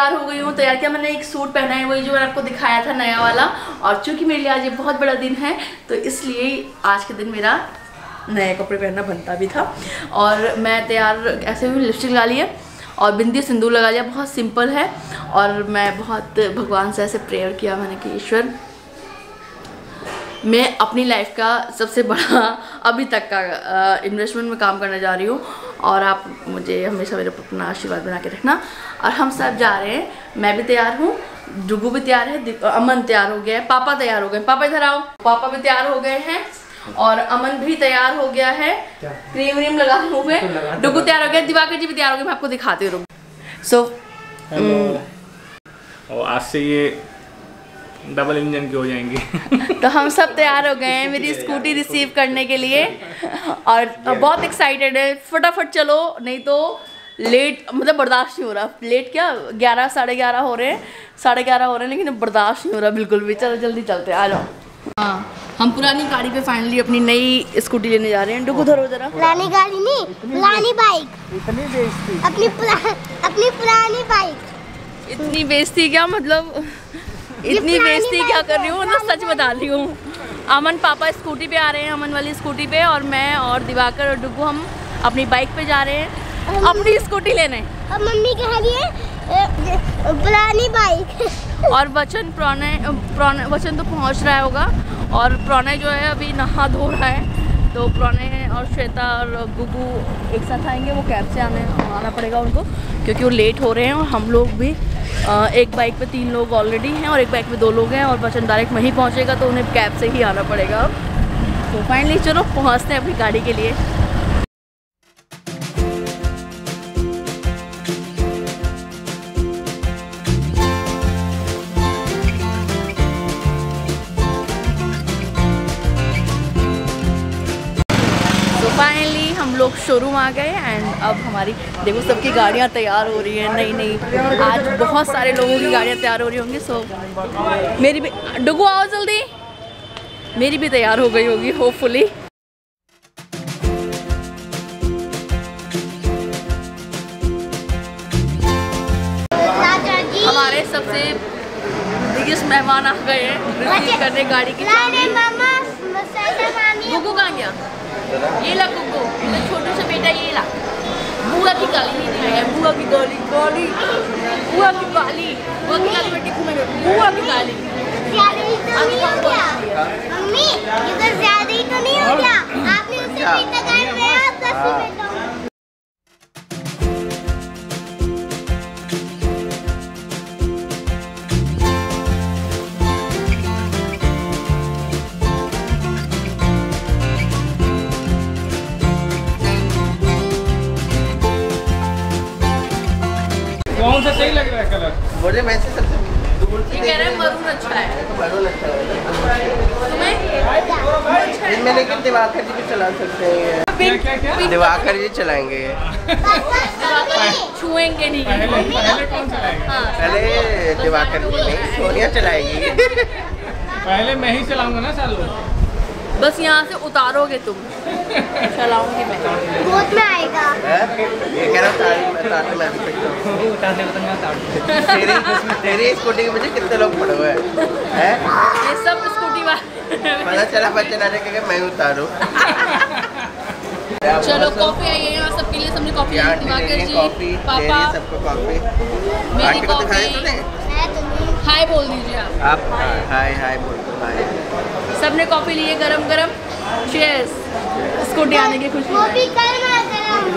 तैयार हो गई हूँ। तैयार किया मैंने, एक सूट पहना है वही जो मैंने आपको दिखाया था नया वाला। और चूंकि मेरे लिए आज ये बहुत बड़ा दिन है तो इसलिए आज के दिन मेरा नए कपड़े पहनना बनता भी था। और मैं तैयार ऐसे भी लिपस्टिक लगा ली है और बिंदी सिंदूर लगा लिया, बहुत सिंपल है। और मैं बहुत भगवान से ऐसे प्रेयर किया मैंने कि ईश्वर, मैं अपनी लाइफ का सबसे बड़ा अभी तक का इन्वेस्टमेंट में काम करने जा रही हूँ और आप मुझे हमेशा मेरे अपना आशीर्वाद बना के रखना। और हम सब जा रहे हैं, मैं भी तैयार हूँ, डुगू भी तैयार है, अमन तैयार हो गया है, पापा तैयार हो गए, पापा इधर आओ, पापा भी तैयार हो गए हैं और अमन भी तैयार हो गया है, क्रीम व्रीम लगा हुए, डुगू तैयार हो गया, दिवाकर जी भी तैयार हो गए, मैं आपको दिखाती रहूँ। सो और आज से ये डबल इंजन के हो जाएंगे। तो हम सब तैयार हो गए हैं मेरी स्कूटी रिसीव करने के लिए और बहुत एक्साइटेड है। फटाफट चलो, नहीं तो लेट, मतलब बर्दाश्त नहीं हो रहा। लेट क्या, 11 साढ़े 11 हो रहे हैं, 11:30 हो रहे हैं, लेकिन बर्दाश्त नहीं हो रहा बिल्कुल भी। चलो जल्दी चलते, आ जाओ। हाँ, हम पुरानी गाड़ी पे फाइनली अपनी नई स्कूटी लेने जा रहे हैं। डुगू धरो जरा। पुरानी गाड़ी नहीं, पुरानी बाइक। इतनी बेइज्जती, अपनी पुरानी बाइक। इतनी बेइज्जती क्या, मतलब इतनी बेइज्जती क्या कर रही हूँ, मतलब सच बता रही हूँ। अमन पापा स्कूटी पे आ रहे हैं, अमन वाली स्कूटी पे, और मैं और दिवाकर और डुगू हम अपनी बाइक पे जा रहे हैं अपनी स्कूटी लेने। और मम्मी कह रही है पुरानी बाइक। और वचन वचन तो पहुँच रहा होगा और प्रणय जो है अभी नहा धो रहा है। तो प्रणय और श्वेता और गुगू एक साथ आएंगे, वो कैब से आना पड़ेगा उनको क्योंकि वो लेट हो रहे हैं। और हम लोग भी एक बाइक पे 3 लोग ऑलरेडी हैं और एक बाइक पे 2 लोग हैं और वचन डायरेक्ट वहीं पहुंचेगा तो उन्हें कैब से ही आना पड़ेगा। तो फाइनली चलो पहुंचते हैं अपनी गाड़ी के लिए। फाइनली हम लोग शोरूम आ गए एंड अब हमारी देखो सबकी गाड़ियाँ तैयार हो रही हैं। नई आज बहुत सारे लोगों की गाड़ियाँ तैयार हो रही होंगी। सो मेरी भी, डुगू आओ जल्दी, मेरी भी तैयार हो गई होगी होपफुली। हमारे सबसे बिगेस्ट मेहमान आ गए हैं रिसीव करने गाड़ी की। गुगू कहाँ गया? ये ला गुगू, ये छोटू से बेटा, ये ला। बुआ की गाली नहीं है, बुआ की गाली, गाली, बुआ की गाली, बुआ की गाली बेटी घूमे, बुआ की गाली। मम्मी इधर ज्यादा ही तो नहीं हो गया? आपने उससे बेटा गाड़ दिया, आपका बेटा। कौन सा सही लग रहा है कलर? बोले वैसे सबसे दूर से कह रहे हैं मरून अच्छा है। मरून अच्छा है तुम्हें? इनमें, लेकिन दिवाकर जी भी चला सकते हैं। दिवाकर जी चलाएंगे। छुएंगे नहीं। पहले कौन चलाएगा? पहले दिवाकर जी नहीं, सोनिया चलाएगी। पहले मैं ही चलाऊंगा ना सालों। बस यहाँ से उतारोगे तुम, चलाऊंगी मैं। गोद में आएगा। ये कह रहा मैं भी सकता हूँ। तेरी स्कूटी के मुझे कितने लोग पड़े हुए हैं? ये सब स्कूटी वाले। पता चला बच्चे ना देखे मैं उतारूँ। चलो कॉफी आई है यहाँ सबके लिए, सबने कॉफी, दिवाकर जी, पापा, सबको कॉफी, मेरी कॉफी। हाय बोल दीजिए आप। हाय हाय बोल दो, हाय। सबने कॉफी ली है गरम गरम। चीयर्स स्कूटी आने की खुशी वो में। भी गरम।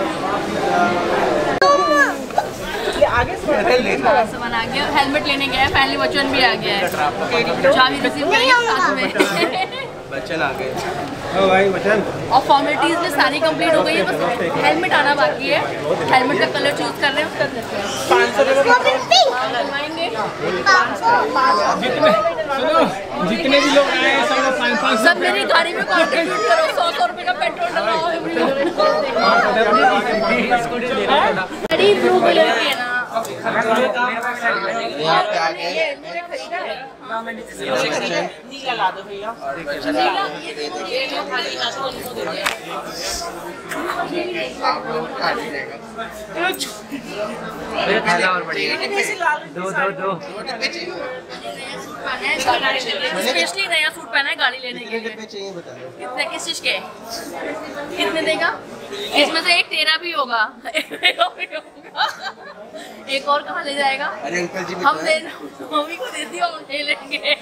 सामान आ गया, हेलमेट लेने गया है, फाइनली वचन भी आ गया है, चाबी रिसीव करेंगे साथ में। बच्चन आ गए। भाई वचन। और फॉर्मेलिटीज में सारी कंप्लीट हो गई है, बस हेलमेट आना बाकी है। हेलमेट का कलर चूज कर रहे हैं, उसका देते हैं। 500 रुपये सुनो, जितने भी लोग आए हैं सब 500 सब मेरी गाड़ी में कॉन्ट्रीब्यूट करो, 100 रुपये का पेट्रोल डलवाओ। ब्लू कलर की है ना, यहाँ पे आ गए। नीला ला दो भैया। स्पेशली नया सूट पहना है गाड़ी लेने के लिए। कितने किस चीज के कितने देगा? इसमें से एक तेरा भी होगा, एक और कहाँ ले जाएगा? अरे अंकल जी हम दे मम्मी को देती हूँ, हम ले लेंगे।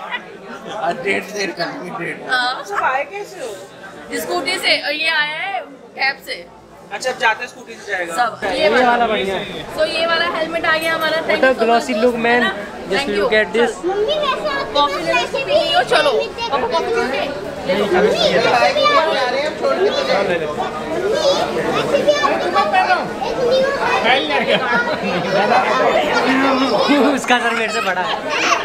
सब आए कैसे हो? स्कूटी से, और ये आया है कैब से। अच्छा जाते स्कूटी से जाएगा सब ये वाला बढ़िया है। तो ये वाला हेलमेट आ गया हमारा। Thank you. Glossy look man, just look at this. Mummy वैसे कॉफी लेने से पी लियो, चलो पापा कॉफी पीते। उसका सर मेरे से बड़ा है।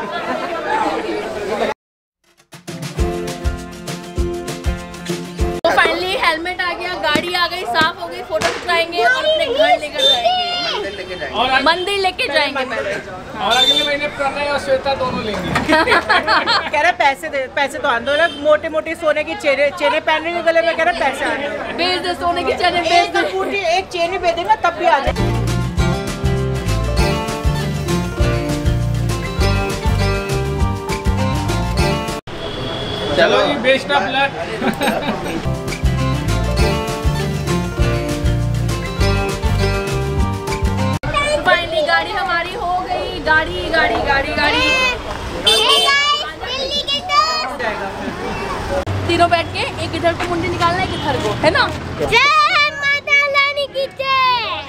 तो फाइनली हेलमेट आ गया, गाड़ी आ गई, साफ हो गई, फोटो खिंचवाएंगे और अपने घर लेकर जाएंगे, मंदिर लेके जाएंगे पहले। और अगले महीने प्रणय और श्वेता दोनों लेंगे। कह रहे पैसे दे, पैसे तो आंदो ना, मोटे मोटे सोने की चेने पहनने के गले में, कह रहे पैसे आने बेच दे, सोने की चेन बेच दे। एक चेन भी देगा तब भी आ जाए। चलो जी, बेस्ट ऑफ लक। फाइनली गाड़ी हमारी हो गई, गाड़ी गाड़ी गाड़ी गाड़ी। तीनों बैठ के एक इधर को मुंडी निकालना है, एक इधर को, है ना? जय माता रानी की जय।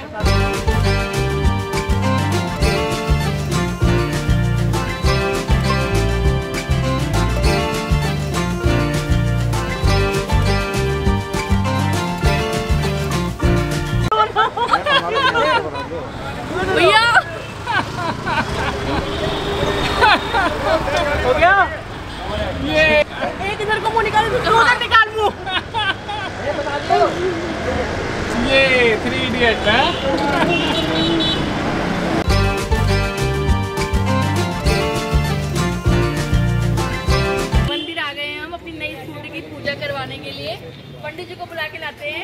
भैया हो गया ये एक इधर को मुंह निकाल, उधर निकाल मुंह। ये 3 इडियट है। मंदिर आ गए हैं हम अपनी नई स्कूटी की पूजा करवाने के लिए। पंडित जी को बुला के लाते हैं।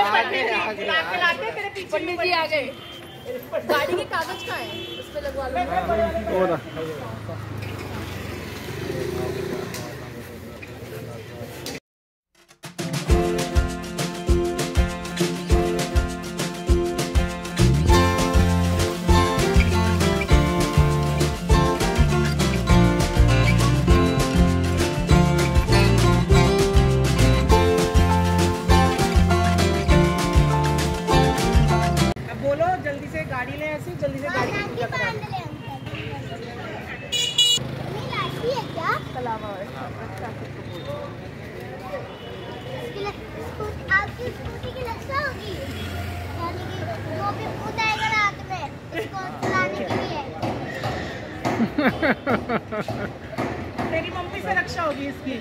पंडित जी आ गए। गाड़ी के कागज कहाँ है? उस पे लगवा लो। बोलो जल्दी से गाड़ी ले, ऐसी जल्दी से गाड़ी की पूजा करा लो। आपकी स्कूटी की रक्षा होगी, यानी कि जो भी भूत आएगा रात में इसको चलाने के लिए। तेरी मम्मी से रक्षा होगी इसकी।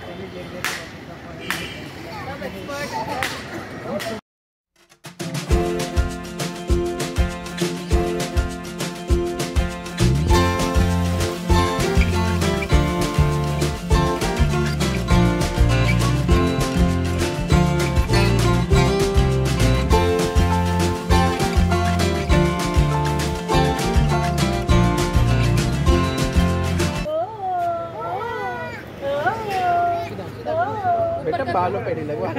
बेटा बालों पे नहीं लगवा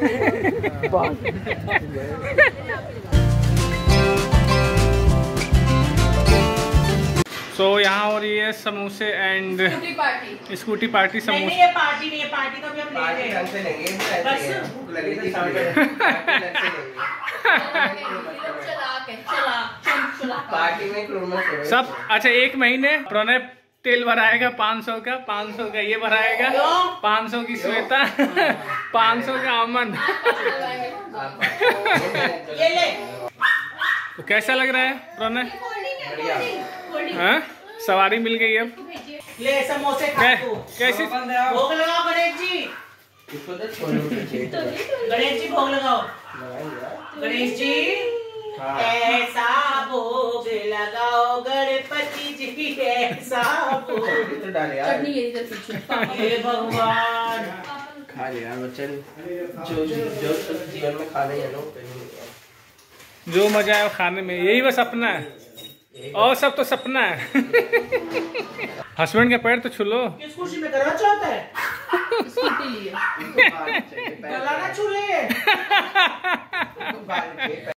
सो यहाँ हो रही है समोसे एंड स्कूटी पार्टी। समोसे नहीं, ये पार्टी नहीं है, पार्टी तो भी हम ले रहे हैं। से लेंगे, ऐसे ही है, भूख लगी थी पार्टी में सब। अच्छा, 1 महीने प्रणय तेल भराएगा 500 का, 500 का ये भराएगा, 500 की श्वेता, 500 का अमन। ये ले। तो कैसा लग रहा है प्रणय? हाँ, सवारी मिल गई अब। ले समोसे खा तू। कैसी? भोग लगाओ गणेश जी। गणेश जी भोग लगाओ। गणेश जी ऐसा भोग लगाओ गणपति जी, ऐसा तो डाले यार। चटनी ये इधर पीछे। हे भगवान। खा लिया बच्चे जो जीवन में खाने हैं लोग। जो मजा है वो खाने में, यही बस अपना है और सब तो सपना है। हस्बैंड के पैर तो छू लो। किस खुशी में करना चाहता है? स्कूटी लिए। गला ना छू ले।